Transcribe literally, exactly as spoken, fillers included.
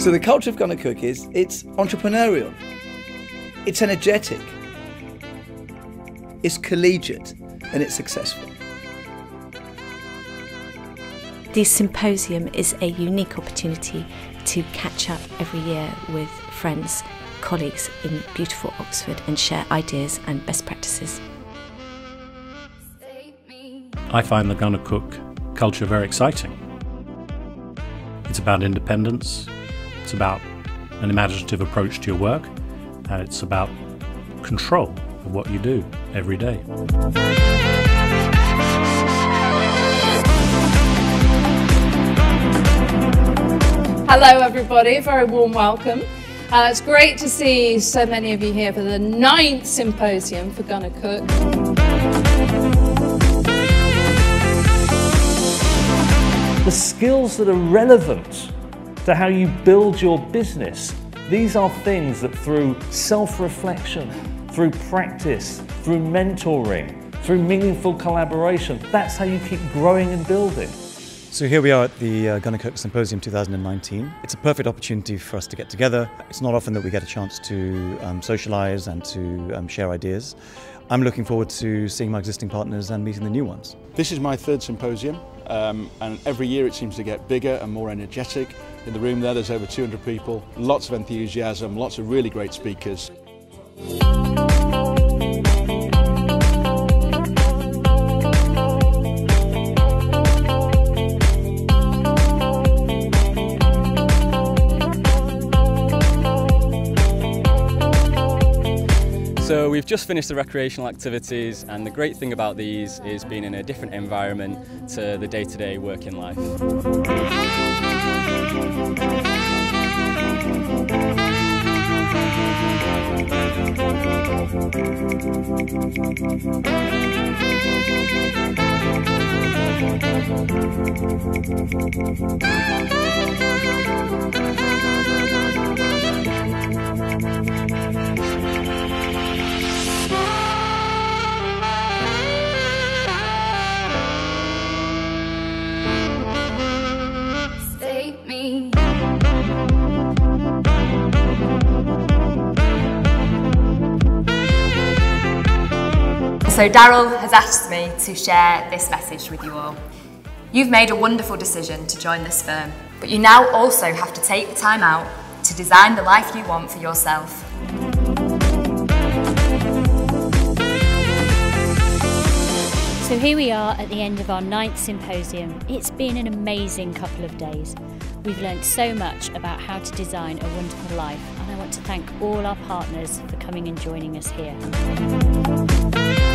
So the culture of gunnercooke is, it's entrepreneurial, it's energetic, it's collegiate, and it's successful. The Symposium is a unique opportunity to catch up every year with friends, colleagues in beautiful Oxford and share ideas and best practices. I find the gunnercooke culture very exciting. It's about independence, it's about an imaginative approach to your work, and it's about control of what you do every day. Hello everybody, a very warm welcome. Uh, it's great to see so many of you here for the ninth Symposium for gunnercooke. The skills that are relevant to how you build your business, these are things that through self-reflection, through practice, through mentoring, through meaningful collaboration, that's how you keep growing and building. So here we are at the uh, gunnercooke Symposium two thousand nineteen. It's a perfect opportunity for us to get together. It's not often that we get a chance to um, socialise and to um, share ideas. I'm looking forward to seeing my existing partners and meeting the new ones. This is my third symposium, um, and every year it seems to get bigger and more energetic. In the room there, there's over two hundred people, lots of enthusiasm, lots of really great speakers. So we've just finished the recreational activities, and the great thing about these is being in a different environment to the day-to-day working life. So Daryl has asked me to share this message with you all. You've made a wonderful decision to join this firm, but you now also have to take the time out to design the life you want for yourself. So here we are at the end of our ninth Symposium. It's been an amazing couple of days. We've learned so much about how to design a wonderful life, and I want to thank all our partners for coming and joining us here.